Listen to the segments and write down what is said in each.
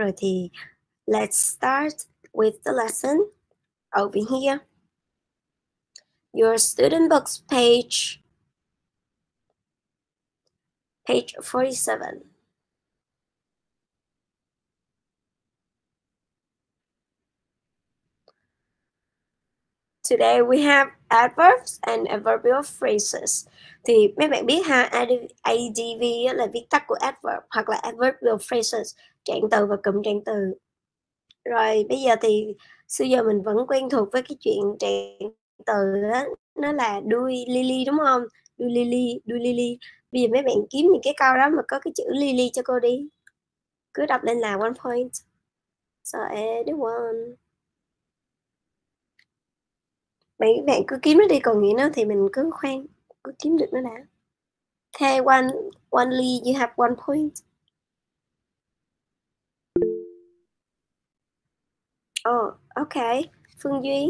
Rồi thì let's start with the lesson over here. Your student books page 47. Today we have adverbs and adverbial phrases. Thì mấy bạn biết ha, ADV là viết tắt của adverb hoặc là adverbial phrases, trạng từ và cụm trạng từ. Rồi bây giờ thì xưa giờ mình vẫn quen thuộc với cái chuyện trạng từ đó, nó là đuôi Lily đúng không? Đuôi Lily. Bây giờ mấy bạn kiếm những cái câu đó mà có cái chữ Lily cho cô đi. Cứ đọc lên là 1 point. So everyone. Mấy bạn cứ kiếm nó đi, còn nghĩa nó thì mình cứ khoan, cứ kiếm được nó đã. Okay, one Lee, you have 1 point. Oh, okay. Phương Duy.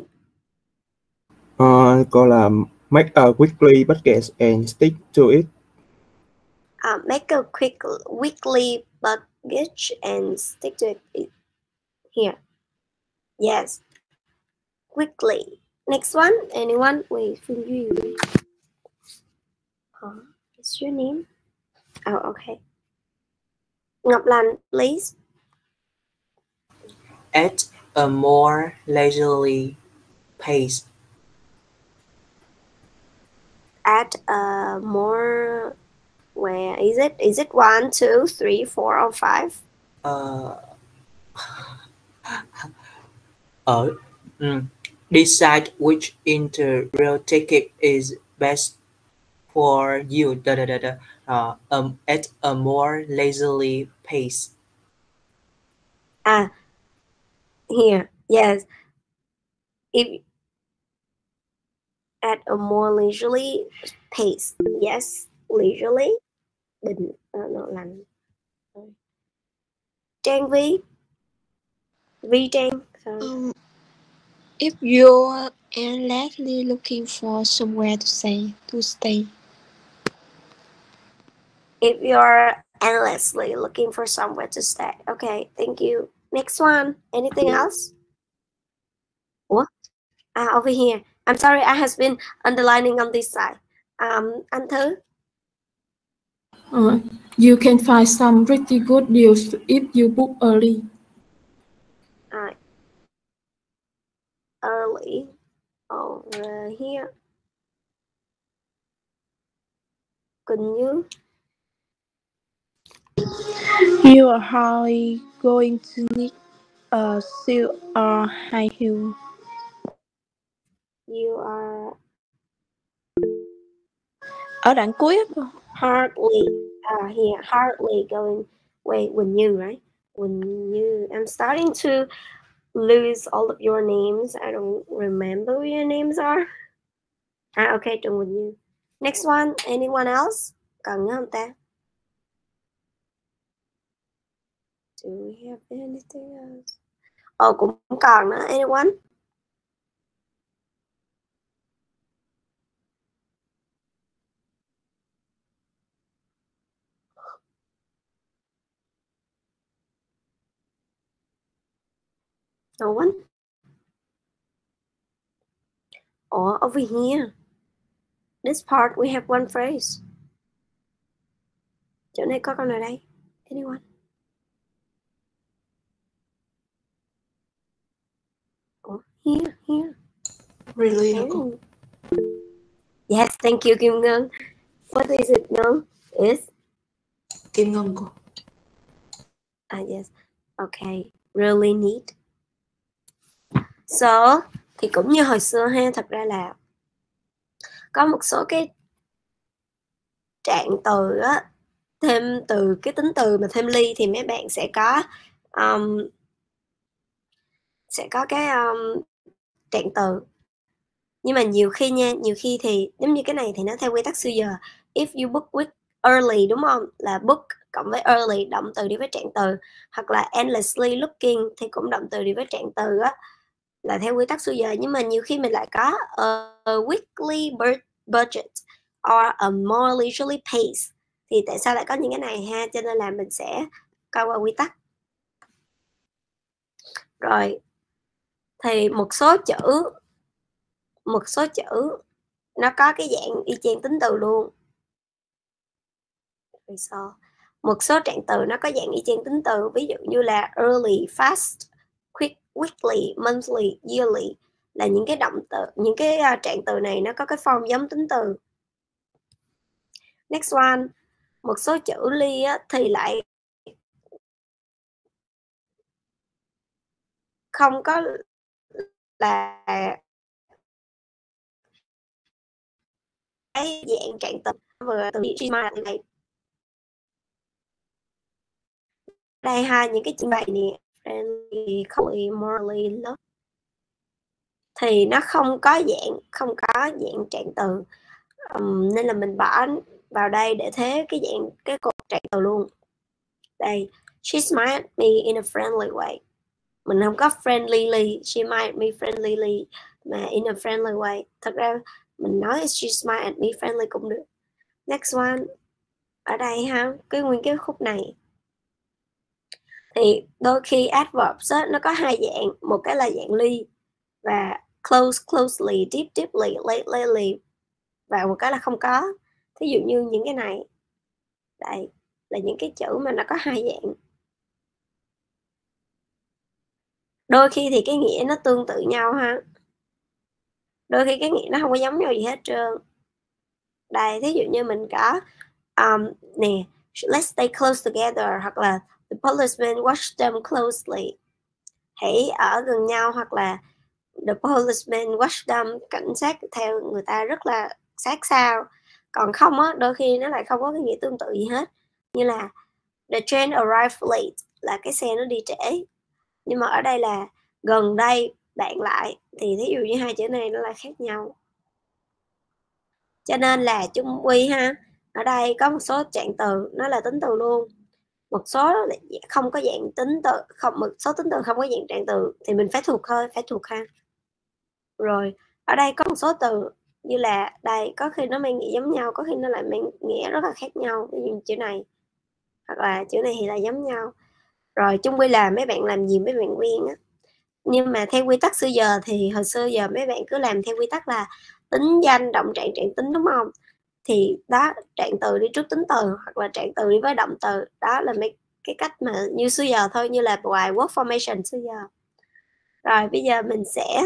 Cô là make a weekly budget and stick to it. Make a weekly budget and stick to it. Here. Yes. Quickly. Next one. Anyone? Wait, Phương Duy. What's your name? Oh, okay. Ngọc Lan, please. At a more leisurely pace. At a more, where is it? Is it 1, 2, 3, 4, or 5? Decide which interrail ticket is best for you. At a more leisurely pace. Here, yes. If at a more leisurely pace, yes, leisurely. Not lành. Trang Vi Trang. Sorry. If you're endlessly looking for somewhere to stay. If you're endlessly looking for somewhere to stay. Okay, thank you. Next one. Anything else? What? Over here. I'm sorry, I have been underlining on this side. Anh Thư. You can find some pretty good deals if you book early. Early over here. Couldn't you? You are hardly going to need a heel or high heel. You are ở đoạn cuối hardly here, hardly going. Wait, when you, right? When you, I'm starting to lose all of your names. I don't remember who your names are. Okay, done with you. Next one. Anyone else? Cần nhớ không ta? Do we have anything else? Cũng còn nữa. Anyone? No one? Over here. This part we have one phrase. Chỗ này có câu nào đây? Anyone? Here. Really? Yes, thank you, Kim Ngân. What is it now? Is Kim Ngân cô. Yes. Okay. Really neat. So, thì cũng như hồi xưa ha, thật ra là có một số cái trạng từ á, thêm từ cái tính từ mà thêm ly thì mấy bạn sẽ có cái trạng từ. Nhưng mà nhiều khi thì giống như cái này thì nó theo quy tắc xưa giờ. If you book with early, đúng không? Là book cộng với early, động từ đi với trạng từ. Hoặc là endlessly looking thì cũng động từ đi với trạng từ á, là theo quy tắc xưa giờ. Nhưng mà nhiều khi mình lại có a weekly budget or a more leisurely pace. Thì tại sao lại có những cái này ha? Cho nên là mình sẽ coi qua quy tắc. Rồi thì một số chữ nó có cái dạng y chang tính từ luôn. Một số trạng từ nó có dạng y chang tính từ, ví dụ như là early, fast, quick, weekly, monthly, yearly, là những cái động từ, những cái trạng từ này nó có cái form giống tính từ. Next one, một số chữ ly thì lại không có là cái dạng trạng từ vừa từ này. Đây ha, những cái chữ bài nè, friendly, kindly, morally, love, thì nó không có dạng trạng từ, nên là mình bỏ vào đây để thế cái cột trạng từ luôn. Đây, she smiled at me in a friendly way. Mình không có friendlyly, she smiled at me friendlyly, mà in a friendly way. Thật ra mình nói she smiled at me friendly cũng được. Next one, ở đây ha, nguyên cái khúc này thì đôi khi adverbs nó có hai dạng, một cái là dạng ly và close, closely, deep, deeply, late, lately, và một cái là không có. Thí dụ như những cái này, đây là những cái chữ mà nó có hai dạng. Đôi khi thì cái nghĩa nó tương tự nhau ha, đôi khi cái nghĩa nó không có giống nhau gì hết trơn. Đây, thí dụ như mình có nè, let's stay close together, hoặc là the policeman watched them closely, hãy ở gần nhau, hoặc là the policeman watched them, cảnh sát theo người ta rất là sát sao. Còn không á, đôi khi nó lại không có cái nghĩa tương tự gì hết, như là the train arrived late, là cái xe nó đi trễ. Nhưng mà ở đây là gần đây bạn lại, thì thí dụ như hai chữ này nó là khác nhau. Cho nên là chung quy ha, ở đây có một số trạng từ nó là tính từ luôn, một số không có dạng tính từ, một số tính từ không có dạng trạng từ, thì mình phải thuộc thôi, phải thuộc ha. Rồi ở đây có một số từ như là đây, có khi nó mang nghĩa giống nhau, có khi nó lại mang nghĩa rất là khác nhau, ví dụ chữ này hoặc là chữ này thì là giống nhau. Rồi chung quy là mấy bạn làm gì mấy bạn quen á, nhưng mà theo quy tắc xưa giờ thì hồi xưa giờ mấy bạn cứ làm theo quy tắc là tính danh, động trạng, trạng tính, đúng không? Thì đó, trạng từ đi trước tính từ, hoặc là trạng từ đi với động từ, đó là mấy cái cách mà như xưa giờ thôi, như là bài word formation xưa giờ. Rồi bây giờ mình sẽ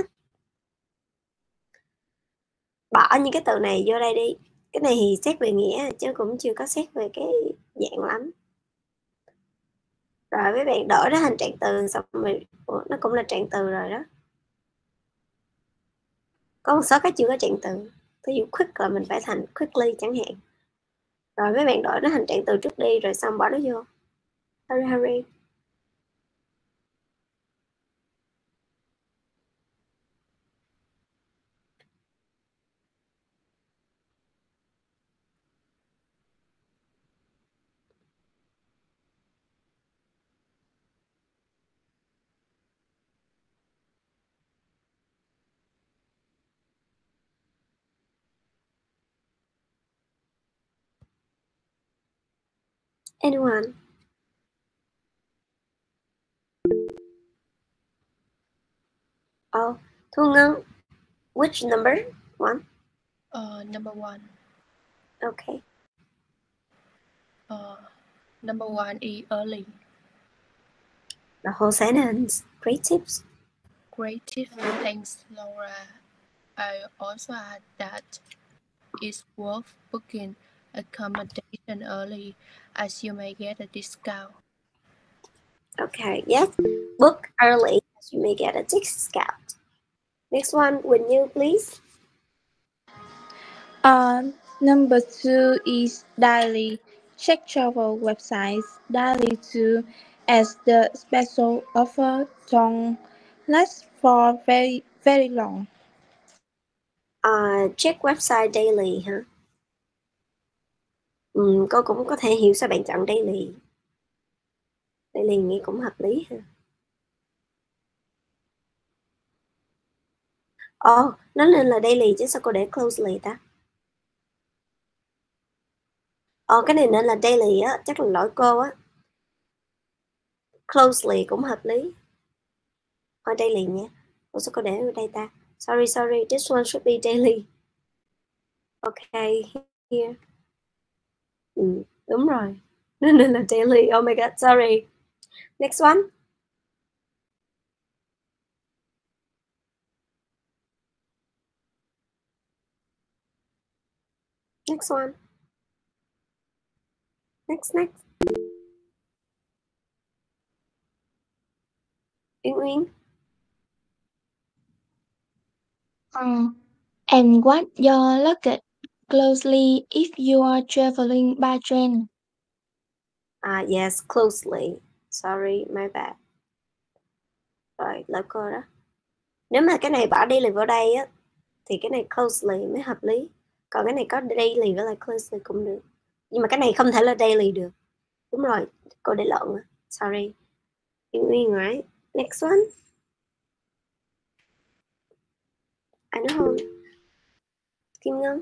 bỏ những cái từ này vô đây đi. Cái này thì xét về nghĩa chứ cũng chưa có xét về cái dạng lắm. Rồi mấy bạn đổi nó thành trạng từ, xong rồi nó cũng là trạng từ rồi đó. Có một số cái chưa có trạng từ, ví dụ quick là mình phải thành quickly chẳng hạn. Rồi mấy bạn đổi nó thành trạng từ trước đi, rồi xong bỏ nó vô. Hurry, hurry. Anyone? Oh, Thu Ngân, which number? One? Number one. Okay. Number one is early. The whole sentence. Great tips. Great tip. Thanks, Laura. I also add that it's worth booking accommodation early, as you may get a discount. Okay, yes. Book early, as you may get a discount. Next one, would you please? Number two is daily. Check travel websites daily too, as the special offer don't last for very, very long. Check website daily hả? Cô cũng có thể hiểu sao bạn chọn daily. Daily nghe cũng hợp lý ha. Nó nên là daily chứ sao cô để closely ta? Cái này nên là daily á, chắc là lỗi cô á. Closely cũng hợp lý. daily nhé. Ủa sao cô để ở đây ta? Sorry, this one should be daily. Okay, here. Đúng rồi. Nên là daily. Oh my god, sorry. Next one. Next one. Next. Uyên. And watch your luggage closely if you are traveling by train. Yes, closely. Sorry, my bad. Rồi, lỗi cô đó. Nếu mà cái này bỏ daily vào đây á, thì cái này closely mới hợp lý. Còn cái này có daily với lại closely cũng được. Nhưng mà cái này không thể là daily được. Đúng rồi, cô để lộn á. Sorry. Uyên, right? Next one. Ai nói không? Kim Ngân.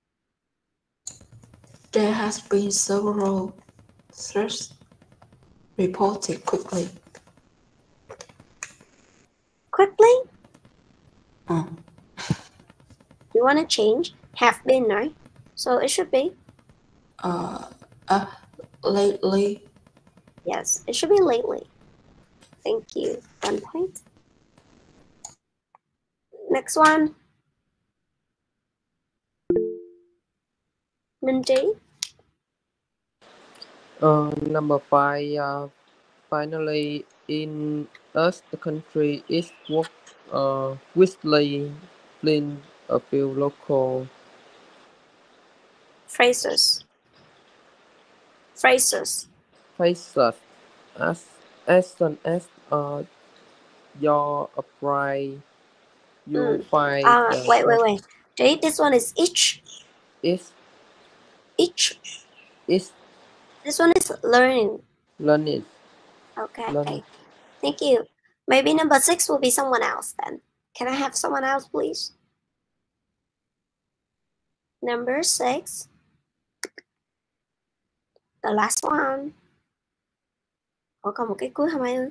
There has been several threats reported quickly. Quickly? You want to change? Have been, right? So it should be? Lately. Yes, it should be lately. Thank you. 1 point. Next one. Minji. Number 5. Finally, in us, the country is whistling a few local Phrases. phrases as soon as you're upright, you find wait. Jay, this one is each. Is This one is learning. Okay. Learning. Thank you. Maybe number 6 will be someone else then. Can I have someone else, please? Number 6. The last one. Còn một cái cuối không ai ơi?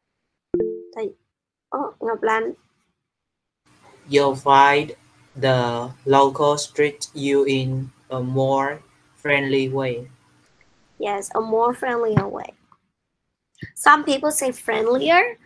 Ngọc Lan. You'll find the locals treat you in a more friendly way. Yes, a more friendlier way. Some people say friendlier.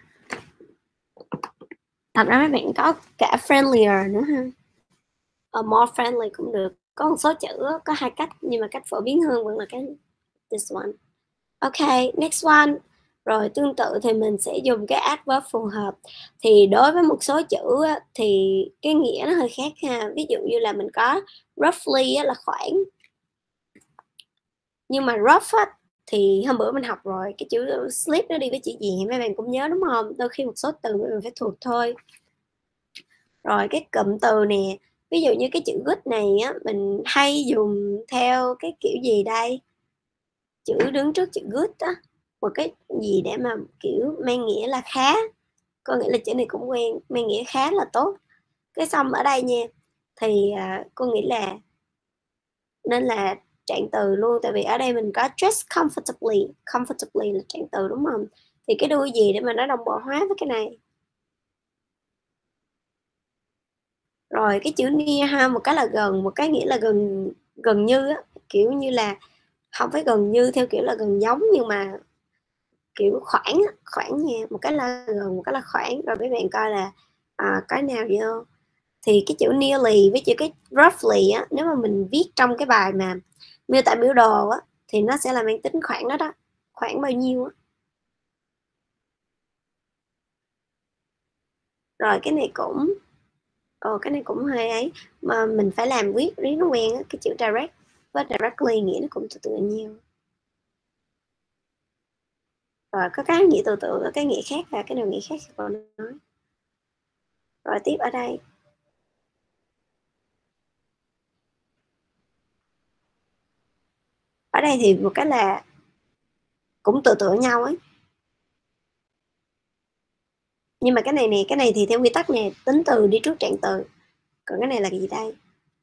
Thật ra mấy bạn có cả friendlier nữa ha. A more friendly cũng được. Có một số chữ có 2 cách, nhưng mà cách phổ biến hơn vẫn là cái this one. Okay, next one. Rồi tương tự thì mình sẽ dùng cái adverb phù hợp. Thì đối với một số chữ thì cái nghĩa nó hơi khác ha. Ví dụ như là mình có roughly là khoảng. Nhưng mà rough thì hôm bữa mình học rồi, cái chữ slip nó đi với chữ gì mấy bạn cũng nhớ đúng không? Đôi khi một số từ mình phải thuộc thôi. Rồi cái cụm từ nè, ví dụ như cái chữ good này á, mình hay dùng theo cái kiểu gì đây? Chữ đứng trước chữ good á, một cái gì để mà kiểu mang nghĩa là khá. Có nghĩa là chữ này cũng quen, mang nghĩa khá là tốt. Cái xong ở đây nha, thì cô nghĩ là nên là trạng từ luôn, tại vì ở đây mình có dress comfortably là trạng từ đúng không? Thì cái đuôi gì để mà nó đồng bộ hóa với cái này? Rồi cái chữ near ha, một cái là gần, một cái nghĩa là gần như á, kiểu như là không phải gần như theo kiểu là gần giống, nhưng mà kiểu khoảng nha, một cái là gần, một cái là khoảng. Rồi mấy bạn coi là cái nào vô. Thì cái chữ nearly với chữ cái roughly á, nếu mà mình viết trong cái bài mà miêu tả biểu đồ á, thì nó sẽ là mang tính khoảng đó, khoảng bao nhiêu á. Rồi cái này cũng hơi ấy, mà mình phải làm viết riết nó quen á. Cái chữ direct với directly nghĩa nó cũng tự nhau. Rồi có cái nghĩa tự có cái nghĩa khác, và cái nào nghĩa khác thì còn nói. Rồi tiếp ở đây. Ở đây thì một cái là cũng tự nhau ấy. Nhưng mà cái này nè, cái này thì theo quy tắc nè, tính từ đi trước trạng từ. Còn cái này là cái gì đây?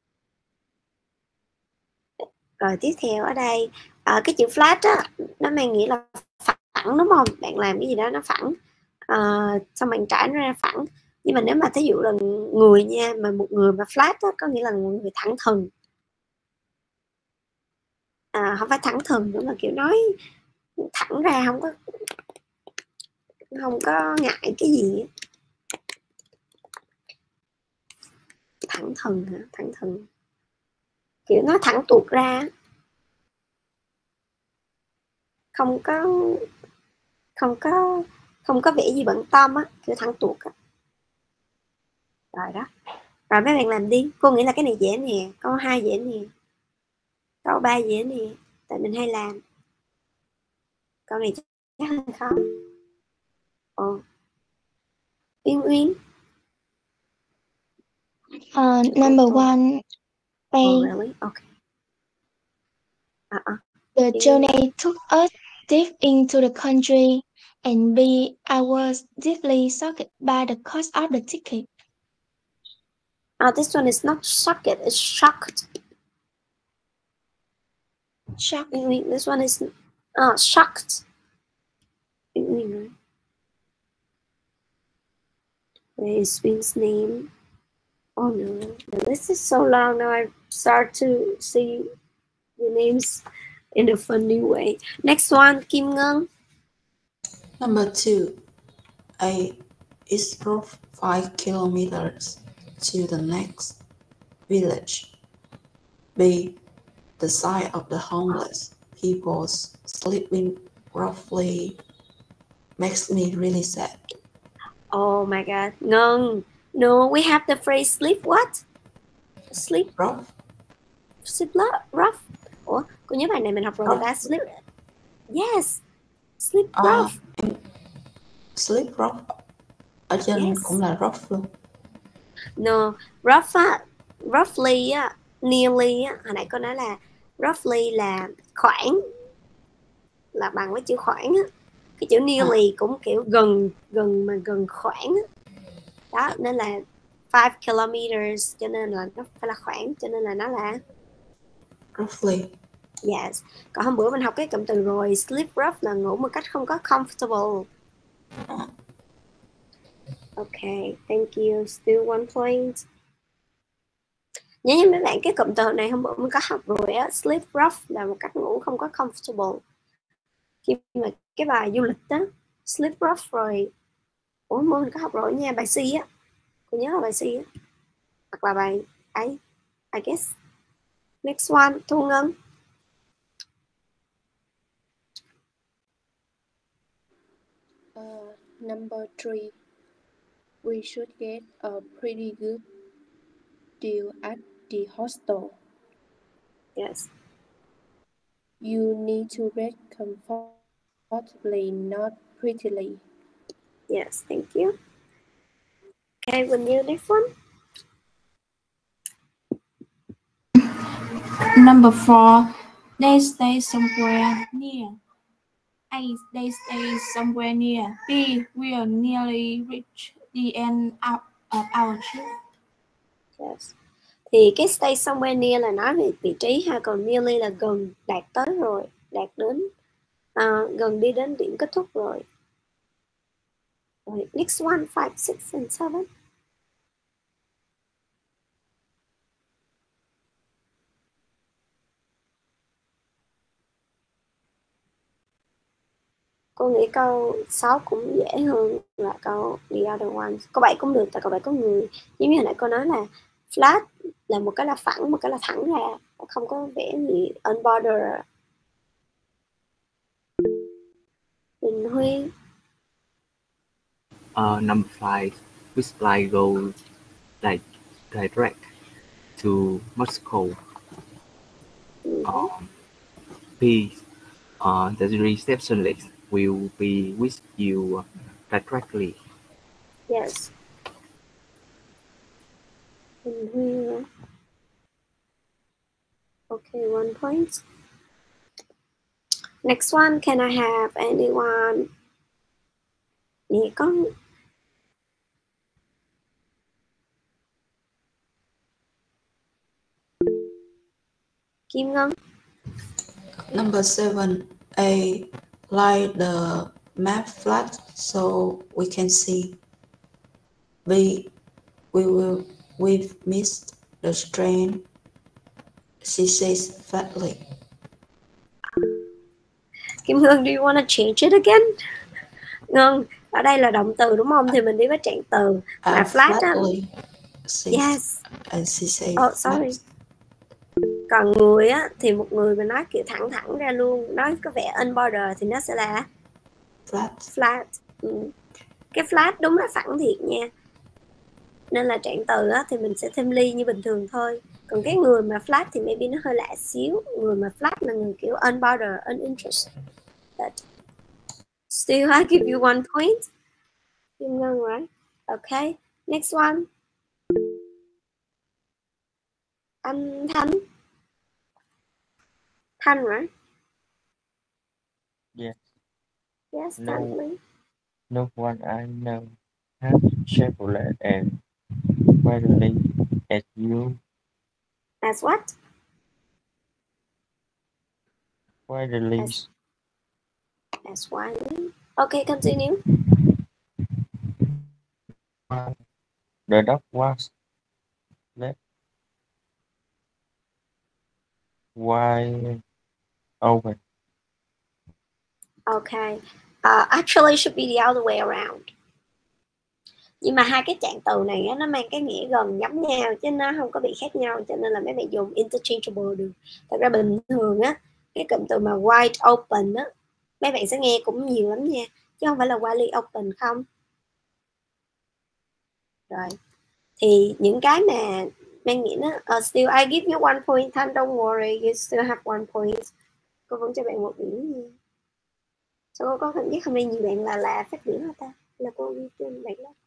Rồi tiếp theo ở đây, cái chữ flat á, nó mang nghĩa là phẳng đúng không? Bạn làm cái gì đó nó phẳng. xong mình trải nó ra phẳng. Nhưng mà nếu mà thí dụ là người nha, mà một người mà flat đó, có nghĩa là một người thẳng thừng, không phải thẳng thừng nữa mà kiểu nói thẳng ra, không có ngại cái gì. Thẳng thừng hả? Thẳng thừng kiểu nó thẳng tuột ra, không có vẻ gì bận tâm á, kiểu thẳng tuột á. Rồi đó, rồi mấy bạn làm đi. Cô nghĩ là cái này dễ nè, câu 2 dễ nè, câu 3 dễ nè, tại mình hay làm. Câu này chắc hơi khó. Uyên. Number 1, A. Oh, really? Okay. The journey took us deep into the country, and B. I was deeply shocked by the cost of the ticket. This one is not shocked, it's shocked. Shocked. This one is shocked. Where is Win's name? Oh no, the list is so long now. I start to see the names in a funny way. Next one, Kim Ngân. Number 2, A. It's roughly 5 kilometers to the next village. B. The sight of the homeless people sleeping roughly makes me really sad. Oh my god, Ngân. No, we have the phrase sleep what? Sleep rough. Sleep rough. Ủa, cô nhớ bài này mình học rồi ta. Sleep. Yes. Sleep rough. Sleep rough. Ở trên yes. Cũng là rough luôn. No, rough á, roughly á, nearly á, hồi nãy cô nói là roughly là khoảng, là bằng với chữ khoảng á. Cái chữ nearly cũng kiểu gần mà gần khoảng á. Đó, nên là 5 kilometers, cho nên là nó phải là khoảng, cho nên là nó là roughly. Yes. Còn hôm bữa mình học cái cụm từ rồi, sleep rough là ngủ một cách không có comfortable. Okay, thank you. Still 1 point. Nhớ nha mấy bạn, cái cụm từ này hôm bữa mình có học rồi á, sleep rough là một cách ngủ không có comfortable. Khi mà cái bài du lịch đó, sleep rough rồi. Ủa, hôm bữa mình có học rồi nha, bài C á. Cô nhớ là bài C á. Hoặc là bài ấy, I guess. Next one, Thu Ngân. Number 3, we should get a pretty good deal at the hostel. Yes. You need to rest comfortably, not prettily. Yes, thank you. Okay, when you next one. Number 4, they stay somewhere near. A. They stay somewhere near. B. We are nearly reach the end of our trip. Yes. Thì cái stay somewhere near là nói về vị trí ha, còn nearly là gần, đạt tới rồi, đạt đến, gần đi đến điểm kết thúc rồi. Rồi, next one, 5, 6 and 7. Cô nghĩ câu 6 cũng dễ hơn là câu the other one. Câu 7 cũng được, tại câu 7 có người. Giống như hồi nãy cô nói là flat là một cái là phẳng, một cái là thẳng ra, không có vẽ gì unbordered. Đình Huy. Number 5, which flight goes direct to Moscow? B. The receptionist will be with you directly. Yes. Đình Huy. Okay, 1 point. Next one, can I have anyone? Nè con. Kim Ngân. Number 7, A. Light the map flat so we can see. B. We've missed the train, she says fatly. Kim Hương, do you want to change it again? Ngân, ở đây là động từ đúng không? Thì mình đi với trạng từ. Mà flat á. Yes. And she says sorry. Còn người á, thì một người mà nói kiểu thẳng thẳng ra luôn, nói có vẻ unborder thì nó sẽ là flat. Cái flat đúng là phẳng thiệt nha. Nên là trạng từ á, thì mình sẽ thêm ly như bình thường thôi. Còn cái người mà flat thì maybe nó hơi lạ xíu. Người mà flat là người kiểu unborder, uninterested. But still, I give you 1 point. Kim Ngân, right? Okay. Next one. Anh Thanh. Thanh, right? Yes. Yes, Thanh, please. No one I know has Chevrolet and widely as you. As what? Widely. As widely. Okay, continue. The dog was left wide open. Okay. Actually it should be the other way around. Nhưng mà hai cái trạng từ này á, nó mang cái nghĩa gần giống nhau chứ nó không có bị khác nhau, cho nên là mấy bạn dùng interchangeable được. Thật ra bình thường á, cái cụm từ mà wide open á, mấy bạn sẽ nghe cũng nhiều lắm nha, chứ không phải là widely open không. Rồi. Thì những cái mà mang nghĩa nó still I give you 1 point, Thanh, don't worry, you still have 1 point. Cô vẫn cho bạn 1 điểm nha. Sao cô có cảm giác hôm nay nhiều bạn là phát biểu hả ta? Là cô ghi trên bạn đó.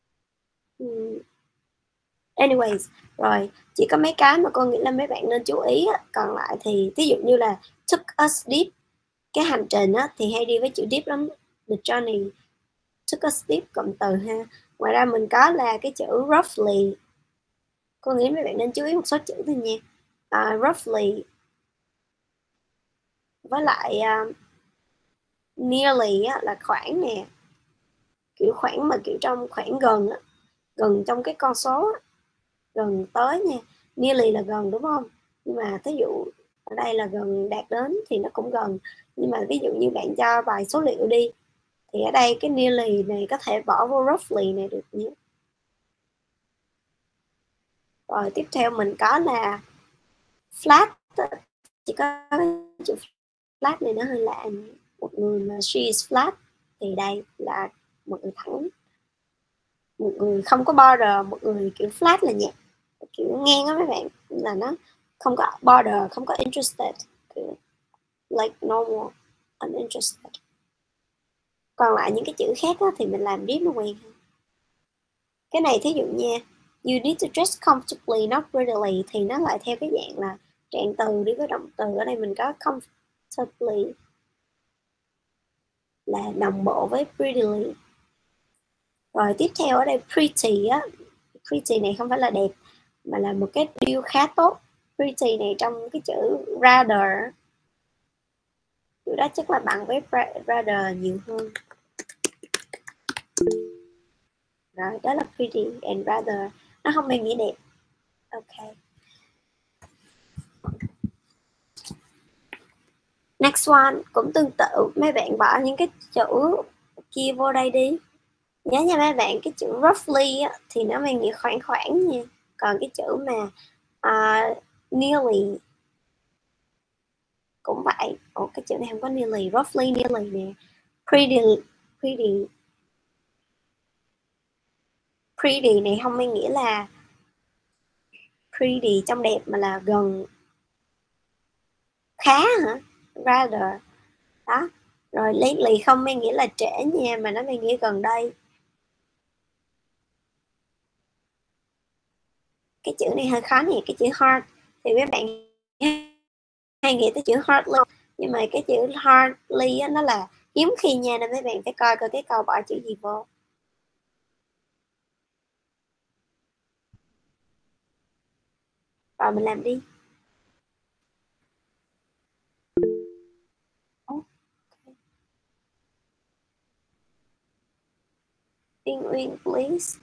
Anyways, rồi chỉ có mấy cái mà cô nghĩ là mấy bạn nên chú ý á. Còn lại thì ví dụ như là took us deep, cái hành trình á, thì hay đi với chữ deep lắm. The journey took us deep, cụm từ ha. Ngoài ra mình có là cái chữ roughly. Cô nghĩ mấy bạn nên chú ý một số chữ thôi nha. Roughly với lại nearly á, là khoảng nè, kiểu khoảng mà kiểu trong khoảng gần á, gần trong cái con số á, gần tới nha. Nearly là gần đúng không, nhưng mà ví dụ ở đây là gần đạt đến thì nó cũng gần, nhưng mà ví dụ như bạn cho bài số liệu đi thì ở đây cái nearly này có thể bỏ vô roughly này được nhé. Rồi tiếp theo mình có là flat, chỉ có chữ flat này nó hơi lạ. Một người mà she is flat thì đây là một người thẳng, một người không có border, một người kiểu flat là nhẹ, kiểu ngang á mấy bạn, là nó không có border, không có interested, kiểu like normal, uninterested. Còn lại những cái chữ khác á, thì mình làm deep nó quen hơn. Cái này thí dụ nha, you need to dress comfortably not prettily, thì nó lại theo cái dạng là trạng từ đi với động từ. Ở đây mình có comfortably là đồng bộ với prettily. Rồi tiếp theo ở đây pretty á, pretty này không phải là đẹp mà là một cái điều khá tốt. Pretty này trong cái chữ rather, chữ đó chắc là bằng với rather nhiều hơn. Rồi đó là pretty and rather, nó không mang nghĩa đẹp. Ok. Next one cũng tương tự, mấy bạn bỏ những cái chữ kia vô đây đi. Nhớ nha mấy bạn, cái chữ roughly á, thì nó mang nghĩa khoảng khoảng nha. Còn cái chữ mà nearly cũng vậy. Cái chữ này không có nearly, roughly, nearly nè. Pretty này không mang nghĩa là pretty trong đẹp mà là gần khá hả? Rather. Đó. Rồi lately không mang nghĩa là trễ nha, mà nó mang nghĩa gần đây. Cái chữ này hơi khó nè, cái chữ hard thì mấy bạn hay nghĩ tới chữ hardly, nhưng mà cái chữ hardly á, nó là hiếm khi nha, nên mấy bạn phải coi cái câu bỏ chữ gì vô. Rồi mình làm đi. Ping Uyên, please.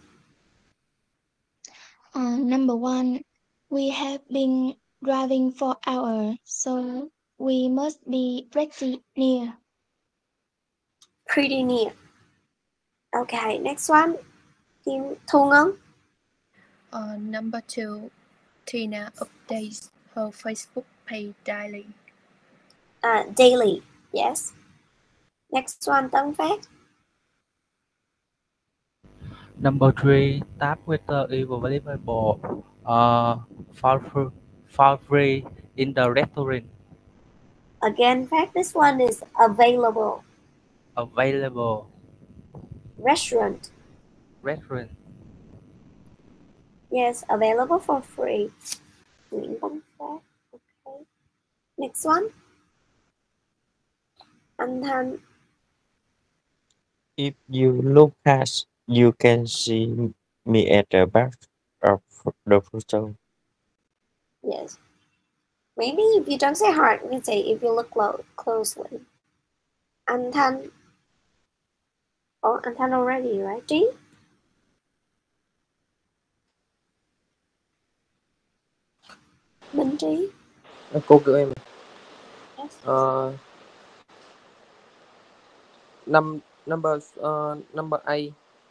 Number one, we have been driving for hours, so we must be pretty near. Pretty near. Okay, next one. Thu Ngân. Number two, Tina updates her Facebook page daily. Daily, yes. Next one, Tân Phát. Number three, tab Twitter is available for free in the restaurant. Again, Phát, this one is available. Available. Restaurant. Restaurant. Yes, available for free. Nguyễn Văn Phát. Okay. Next one. Anh Thanh. If you look past, you can see me at the back of the photo. Yes. Maybe if you don't say hard, you can say if you look closely. Anh Thanh. Oh, anh Thanh already, right? Trí? Minh Trí. Cô kêu em. Yes. Number 8.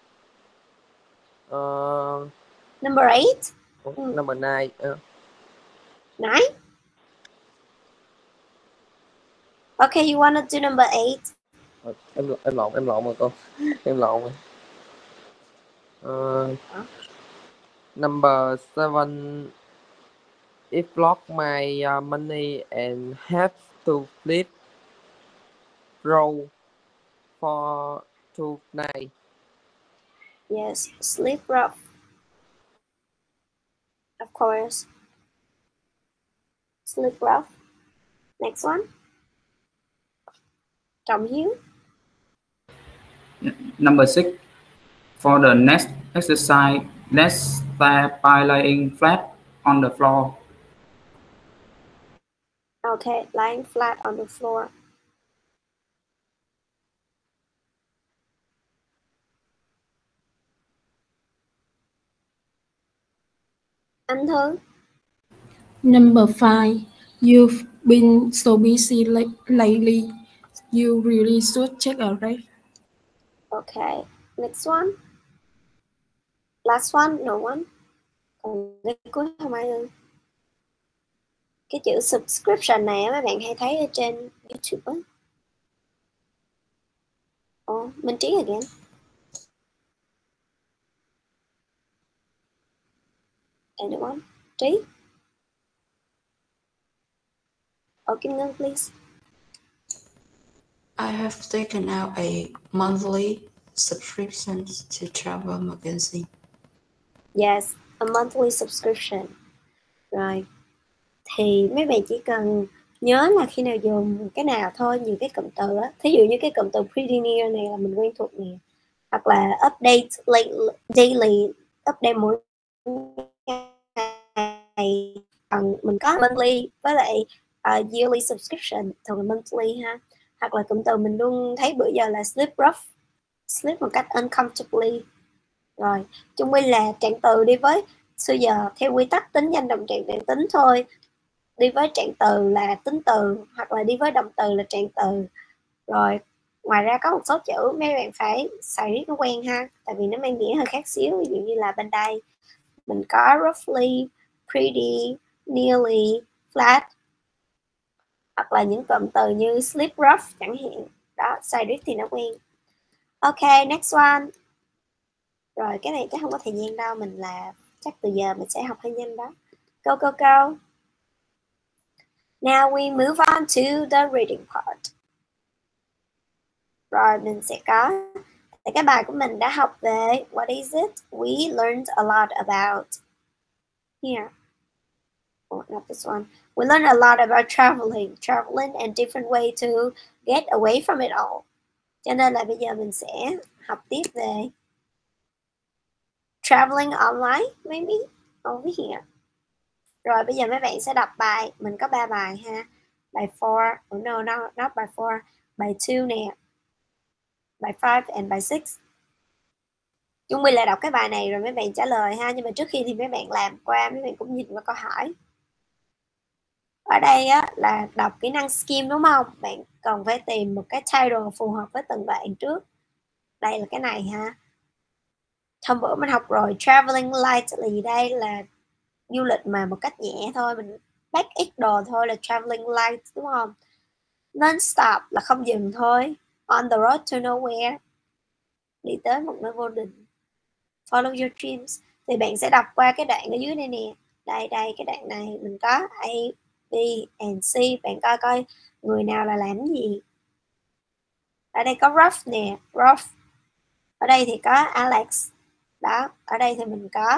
Number 8? Number 9. 9? Okay, you wanna do number 8? Em lộn rồi cô. Em lộn rồi. Number 7. If block my money and have to flip roll for tonight. Yes, sleep rough. Of course. Sleep rough. Next one. Trọng Hiếu. Number 6. For the next exercise, let's start by lying flat on the floor. Okay, lying flat on the floor. Anh Thư. Number 5. You've been so busy lately. You really should check a break. Okay, next one. Last one, no one. Còn cái cuối không ai ơi. Cái chữ subscription này mấy bạn hay thấy ở trên YouTube á. Minh Trí again. Anyone? Trí? Kim Ngân, please. I have taken out a monthly subscription to travel magazine. Yes, a monthly subscription. Rồi. Thì mấy bạn chỉ cần nhớ là khi nào dùng cái nào thôi, nhiều cái cụm từ á. Thí dụ như cái cụm từ pretty near này là mình quen thuộc nè. Hoặc là update daily, update mỗi ngày. Còn mình có monthly với lại yearly subscription, thường là monthly ha. Hoặc là cụm từ mình luôn thấy bữa giờ là sleep rough, sleep một cách uncomfortably. Rồi, chung quy là trạng từ đi với xưa giờ theo quy tắc tính danh động trạng trạng tính thôi. Đi với trạng từ là tính từ, hoặc là đi với động từ là trạng từ. Rồi, ngoài ra có một số chữ mấy bạn phải xài riết nó quen ha, tại vì nó mang nghĩa hơi khác xíu. Ví dụ như là bên đây mình có roughly, pretty, nearly, flat, hoặc là những cụm từ như sleep rough chẳng hạn. Đó, xài riết thì nó quen. Ok, next one. Rồi, cái này chắc không có thời gian đâu, mình là chắc từ giờ mình sẽ học hơi nhanh đó. Go, go, go. Now we move on to the reading part. Rồi, mình sẽ có cái bài của mình đã học về what is it? We learned a lot about here. Oh, not this one. We learned a lot about traveling and different way to get away from it all. Cho nên là bây giờ mình sẽ học tiếp về traveling online, maybe over here. Rồi bây giờ mấy bạn sẽ đọc bài, mình có 3 bài ha. Bài 4, no, not bài 4, bài 2 nè, bài 5 and bài 6. chuẩn bị là đọc cái bài này rồi mấy bạn trả lời ha, nhưng mà trước khi thì mấy bạn làm qua, mấy bạn cũng nhìn vào câu hỏi. Ở đây á, là đọc kỹ năng skim đúng không? Bạn cần phải tìm một cái title phù hợp với từng đoạn trước. Đây là cái này ha. Hôm bữa mình học rồi, traveling lightly, đây là du lịch mà một cách nhẹ thôi, mình pack ít đồ thôi là traveling light đúng không? Non-stop là không dừng thôi. On the road to nowhere, đi tới một nơi vô định. Follow your dreams, thì bạn sẽ đọc qua cái đoạn ở dưới đây nè. Đây cái đoạn này mình có A, B and C, bạn coi coi người nào là làm gì. Ở đây có Ruff nè, Ruff. Ở đây thì có Alex. Đó, ở đây thì mình có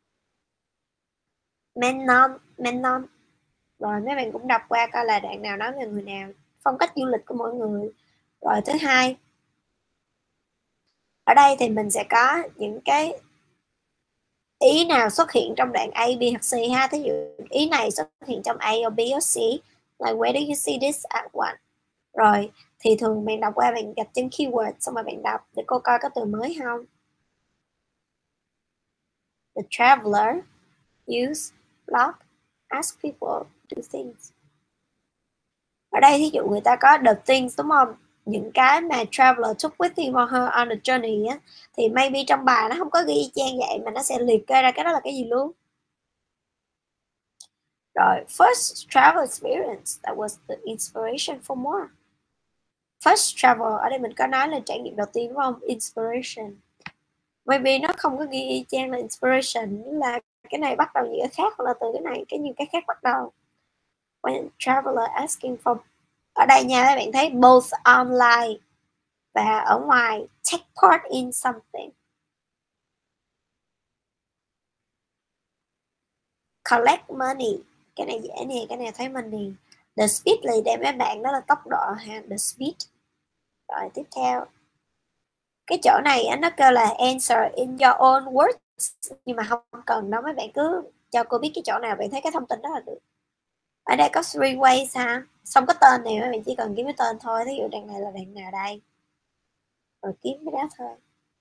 Menon. Rồi mấy bạn cũng đọc qua coi là đoạn nào nói về người nào, phong cách du lịch của mỗi người. Rồi thứ hai, ở đây thì mình sẽ có những cái ý nào xuất hiện trong đoạn A, B hoặc C ha. Thí dụ ý này xuất hiện trong A or B or C, like where do you see this at what. Rồi thì thường bạn đọc qua, bạn gạch chân keyword xong rồi bạn đọc để cô coi có từ mới không. The traveler use blog ask people do things. Ở đây thí dụ người ta có the things đúng không, những cái mà traveler took with him or her on the journey á, thì maybe trong bài nó không có ghi y chang vậy mà nó sẽ liệt kê ra cái đó là cái gì luôn. Rồi first travel experience that was the inspiration for more. First travel ở đây mình có nói là trải nghiệm đầu tiên đúng không, inspiration. Maybe nó không có ghi y chang là inspiration, là cái này bắt đầu những cái khác, hoặc là từ cái này những cái khác bắt đầu. When traveler asking for, ở đây nha các bạn thấy both online và ở ngoài take part in something. Collect money, cái này dễ nè, cái này thấy money. The speed là đem mấy bạn đó là tốc độ ha, the speed. Rồi tiếp theo, cái chỗ này nó kêu là answer in your own words, nhưng mà không cần đâu, mấy bạn cứ cho cô biết cái chỗ nào bạn thấy cái thông tin đó là được. Ở đây có three ways ha, xong có tên này mấy bạn chỉ cần kiếm cái tên thôi. Thí dụ đoạn này là đoạn nào đây, rồi kiếm cái đó thôi.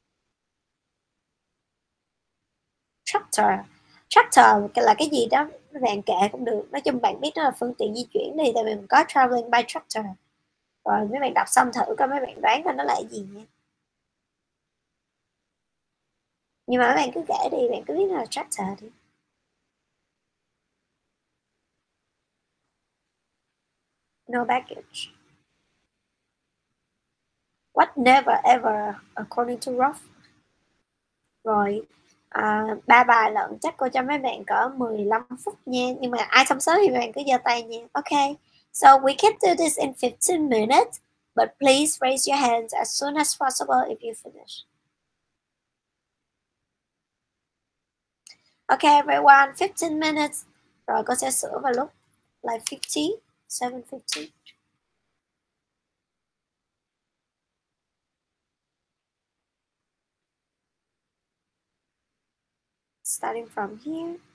Tractor là cái gì đó các bạn kệ cũng được, nói chung bạn biết nó là phương tiện di chuyển đi, tại vì mình có traveling by tractor. Rồi mấy bạn đọc xong thử coi mấy bạn đoán coi nó là cái gì nha. Nhưng mà mấy bạn cứ kể đi, bạn cứ biết nó là tractor đi. No baggage. What never ever according to Ruff. Rồi 3 bài lận, chắc cô cho mấy bạn cỡ 15 phút nha, nhưng mà ai xong sớm thì mấy bạn cứ giơ tay nha. Ok, so we can do this in 15 minutes, but please raise your hands as soon as possible if you finish. Okay everyone, 15 minutes. Rồi cô sẽ sửa vào lúc like 50, 7:50. Starting from here.